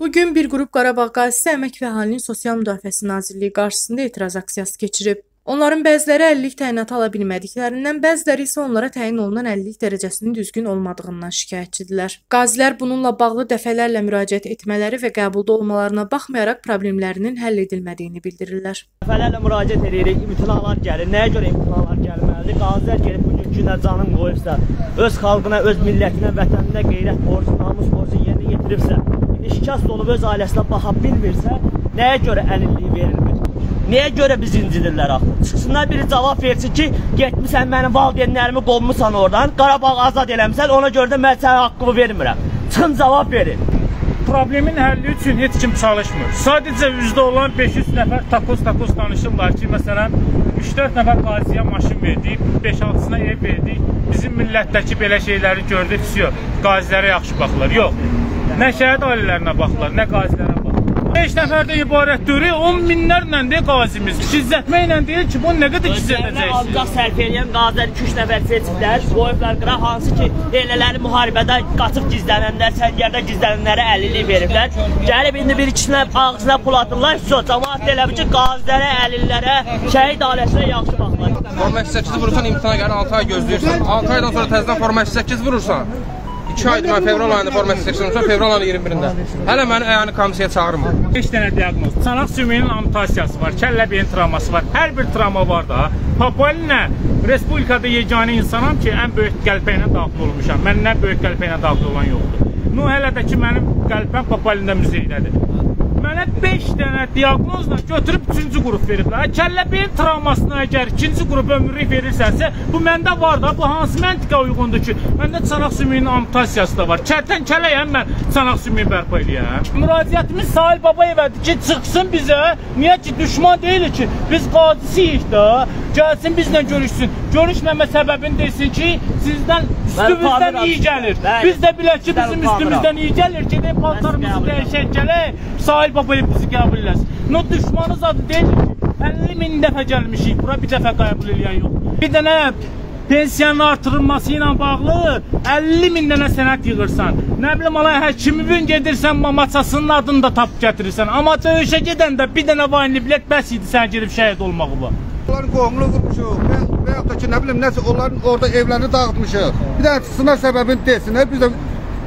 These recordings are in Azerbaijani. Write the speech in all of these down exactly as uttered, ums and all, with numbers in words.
Bugün bir qrup Qarabağ qazisi Əmək və Əhalinin Sosial Müdafiəsi Nazirliyi qarşısında etiraz aksiyası keçirib. Onların bəziləri əlillik təyinatı ala bilmədiklərindən, bəziləri isə onlara təyin olunan əlillik dərəcəsinin düzgün olmadığından şikayətçidirlər. Qazilər bununla bağlı dəfələrlə müraciət etmələri və qəbulda olmalarına baxmayaraq problemlərinin həll edilmədiyini bildirirlər. Dəfələrlə müraciət edirik, imtinalar gəlir. Nəyə görə imtinalar gəlməlidir? Qazilər gəlib bugünkü günə canın qoyubsa, öz xalqına, öz millətinə, vətəninə qeyrət borcu, namus borcu yerinə yetiribsə, şikast olub öz ailəsinə baxa bilmirsə, nəyə görə əlilliyi verilmir? Nəyə görə biz incidirlər axı? Çıxsınlar biri cavab versin ki, getmirsən mənim valideynlərimi qovmuşsan oradan, Qarabağ azad eləmişsən, ona görə də mən sənə haqqımı vermirəm. Çıxın cavab verin. Problemin həlli üçün heç kim çalışmır. Sadəcə üzdə olan beş yüz nəfər takoz-takoz danışırlar ki, məsələn, üç dörd nəfər qaziyə maşın verdik, beş altısına ev verdik, bizim millətdəki belə şeyləri gördük, qazilərə yaxşı baxırlar. Yox. Nə şəhid ailələrinə baxırlar, nə qazilərə baxırlar. beş nəfərdən ibarət dörü on minlərlə deyil qazimiz. Gizlətməklə deyil ki, bunu nə qədər gizlətəcəksiniz? Özlərinə alacaq sərf edən qaziləri iki üç nəfər seçiblər, qoyublar qıra, hansı ki, elələri müharibədə qaçıb gizlənənlər, səngərdə gizlənənlərə əlillik veriblər. Gəlib indi bir iki nəfər ağzına pul atırlar, cəmaat elə bir ki, qazilərə, əlillərə, şəhid ailəsinə yaxşı baxırlar. Forma səkkiz vurursan, imtihana gəlir, altı ay gözləyirsən. altı aydan sonra təzədən forma səkkiz vurursan, iki aydır mən fevral ayında forma səkkiz vurursan, fevral ayının iyirmi birində. Hələ məni əyani komisiya çağırmır. beş dənə diaqnoz. Çanaq sümüyünün amputasiyası var, kəllə beyin travması var. Hər bir travma var da. Papalinə Respublikada yeganə insanam ki, ən böyük qəlpə ilə daxil olmuşam. Məndən böyük qəlpə ilə daxil olan yoxdur. Nu, hələ də ki, mənim qəlpəm Papalində müzeydədir. Mənə beş dənə diaqnozla götürüb üçüncü qrup veriblər. Kəllə beyin travmasına əgər ikinci qrup ömürlük verirsənsə, bu məndə var da, bu hansı məntiqə uyğundur ki, məndə çanaq sümüyünün amputasiyası da var. Kərtən kələyəm mən çanaq sümüyü bərpa eləyəm. Müraciətimiz Sahil Babayevədir ki, çıxsın bizə. Niyə ki, düşman deyilik ki, biz qazisiyik da, gəlsin bizlə görüşsün. Görüşməmə səbəbini desin ki, sizdən üstümüzdən iyi gəlir. Biz də bilək ki, bizim üstümüzdən iyi gəlir. Gedək paltarımızı dəyişək gələk, Sahil Babayev bizi qəbul eləsin. No, düşmanız adı deyil ki, əlli min dəfə gəlmişik, bura bir dəfə qəbul eləyən yox. Bir dənə pensiyanın artırılması ilə bağlı əlli min dənə sənət yığırsan. Nə bilim, alay, həkimivin gedirsən, mamaçasının adını da tapıb gətirirsən. Amma döyüşə gedəndə bir dənə vayinli bilet bəs idi sən gedib şəhid olmağı var. Onların qoğumunu qurmuşuq və yaxud da ki, nə bilim, nəsə onların orada evlərini dağıtmışıq. Bir dənə çıxsınlar səbəbini desinlər, biz də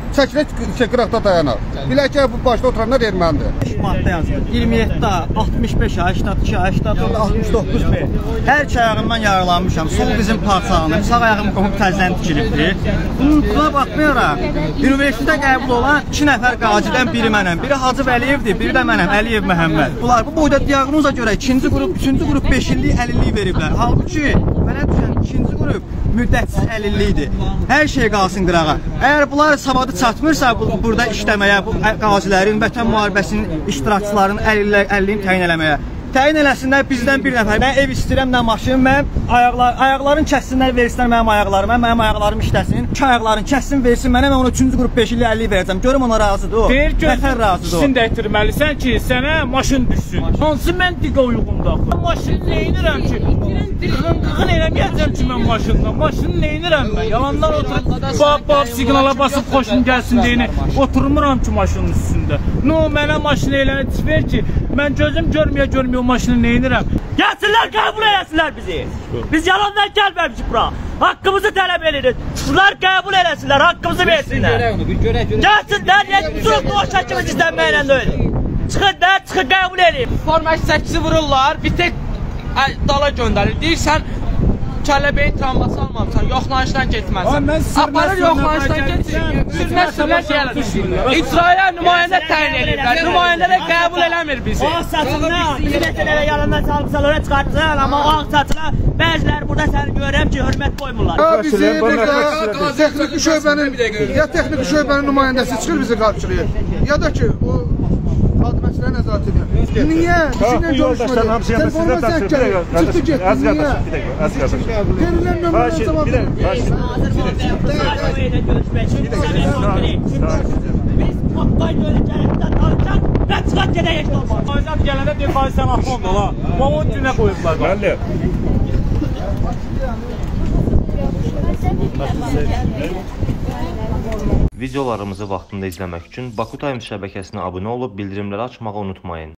çəkilə qıraqda dayanar. Bilək ki, bu başda oturanlar ermənidir. Maddə yazılır. iyirmi yeddi A, altmış beş A, səksən iki A, səksən dörd A, altmış doqquz B. Hər iki ayağımdan yaralanmışam. Sol dizim parçalanıb, sağ ayağım qopub təzədən tikilibdir. Buna baxmayaraq, universitetə qəbul olan iki nəfər qazidən biri mənəm. Biri Hacı Vəliyevdir, biri də mənəm, Əliyev Məhəmməd. Bunlar bu boyda diaqnoza görə ikinci qrup, üçüncü qrup beş illik əlillik veriblər. Halbuki mənə düşən ikinci qrup müddətsiz əlillikdir. Hər şey qalsın qırağa. Əgər bunlar savadı çatmırsa bu, burada işləməyə, bu qazilərin, vətən müharibəsinin iştirakçıların əlilliyini təyin eləməyə. Təyin eləsinlər bizdən bir nəfər. Mən ev istəyirəm, nə maşın, mənim ayaqlar, ayaqların kəssinlər, versinlər mənim ayaqlarıma, mənim ayaqlarım işləsin. İki ayaqların kəssin, versin mənə, mən ona üçüncü qrup beş illik əlillik verəcəm. Görüm ona razıdır o. Deyir ki, nətər razıdır o. İkisini də itirməlisən ki, sənə maşın düşsün. Hansı məntiqə uyğundur? Maşını neyinirəm ki? Qığın eləməyəcəm ki, mən maşında. Maşını neyinirəm mən? Yalanlar oturub, bab-bab, siqnala basıb xoşun gəlsin deyini. Oturmuram ki, maşının üstündə. No, mənə maşını eləni ver ki, mən gözüm görməyə-görməyə o maşını neyinirəm? Gəlsinlər, qəbul eləsinlər bizi. Biz yalandan gəlməmişik bura. Haqqımızı tələb edirik. Çıxsınlar, qəbul eləsinlər, haqqımızı versinlər. Gəlsinlər, yetmişlik o şəkimiz izlənməklə də öyle. Çıxın da, çıxın, qəbul edin. Forma səkkizi vururlar, bir tek dala göndərir. Deyirsən, kəllə beyin travması almamışsan, yoxlanışdan getməlisən. Aparır yoxlanışdan getirir, sürünə sürünə gəlir. İcraya nümayəndə təyin edirlər, nümayəndə də qəbul eləmir bizi. O saçına, bizi məsələlə yalandan çalmışsan, oraya çıxartsan, amma o ağ saçına bəziləri burada səni görürəm ki, hörmət qoymurlar. Ya bizi burada texniki şöbənin, ya texniki şöbənin nümayəndəsi çıxır bizi qarşılayır, ya da ki, o xadimətçilərə nəzarət edir. Niyə? Bizimlə görüşmədi. Telefonla səhk gəlir, çıxdı getdi, niyə? Verilən nömrəyə cavab verir. Biz Pappay görəcəkdən alacaq və çıxaq gedək eşit olmaz. Qaziyyat gələndə deyir, qazi sən axmamdır ola. O on günə qoyublar. Bəli. Videolarımızı vaxtında izləmək üçün Baku Times şəbəkəsinə abunə olub bildirimləri açmağı unutmayın.